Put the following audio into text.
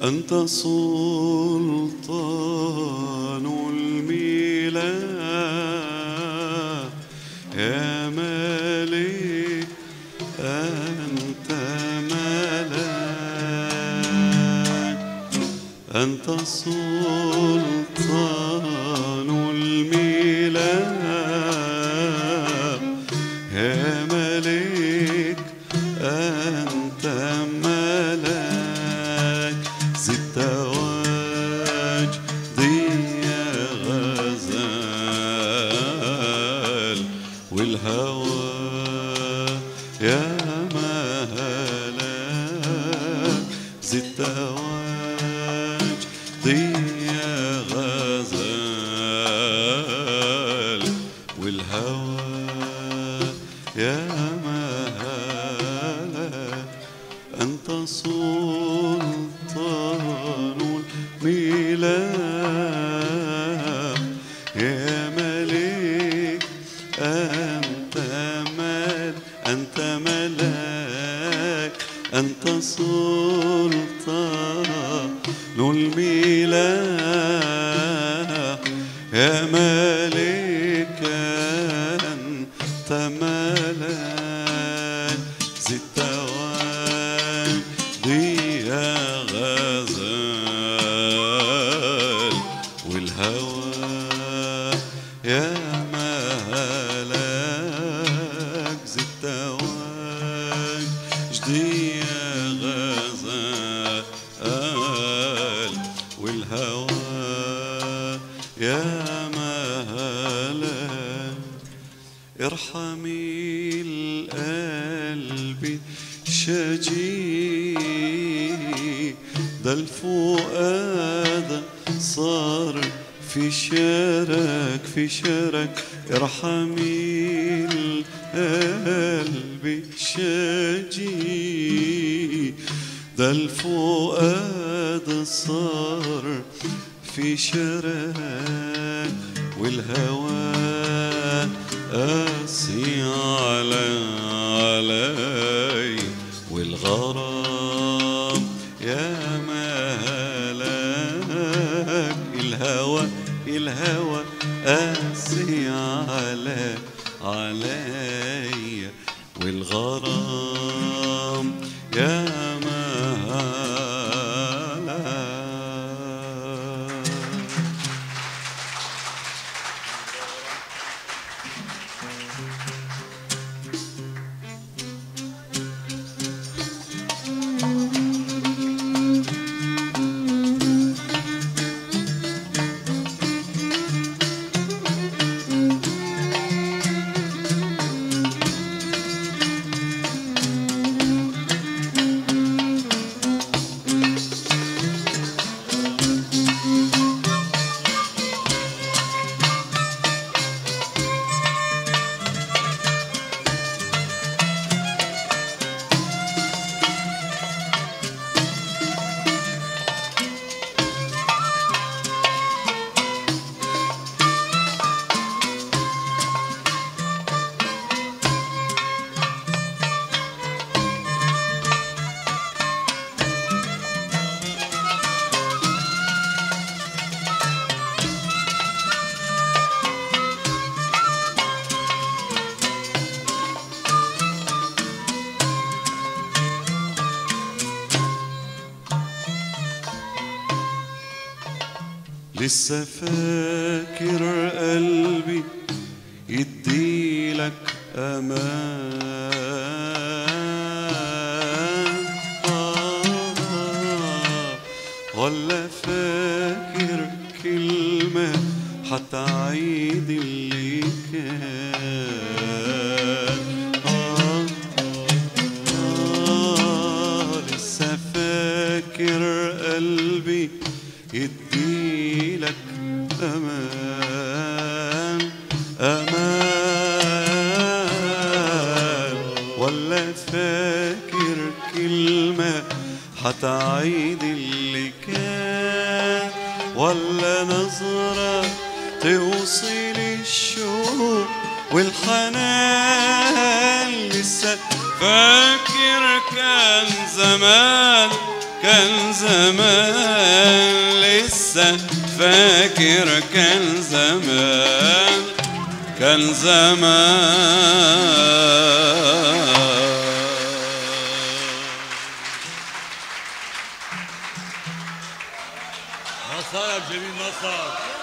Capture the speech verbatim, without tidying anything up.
أنت سلطان الميلاد يا ملك، أنت ملاك. أنت سلطان الميلاد يا ملك، أنت ملاك. زدت وجدي يا غزال، والهوى يا مهلاك. زدت وجدي يا غزال، والهوى يا مهلاك. أنت سلطان الميلاد يا ملك، أنت مل أنت ملاك. أنت سلطان الميلاد يا ملك، أنت ملاك. زدت وجدي يا غزال، والهوى يا مهلاك. زدت وجدي يا غزال، والهوى يا مهلاك. ارحمي القلب شجي، ده الفؤاد صار في شارك في شارك. ارحمي القلب شجي، ده الفؤاد صار في شارك. والهوى قاسي على علي، والغرام يا مهلاك. الهوى الهوى قاسي على علي، والغرام يا لسه فاكر قلبي يديلك أمان، آه ولا فاكر كلمة حتعيد اللي كان. آه آه لسه فاكر قلبي يديلك أمان أمان، ولا فاكر كلمة حتعيد اللي كان، ولا نظرة توصل الشوق والحنان. لسه فاكر كان زمان كان زمان لسه فاكر كان زمان كان زمان. مسار جميل مسار.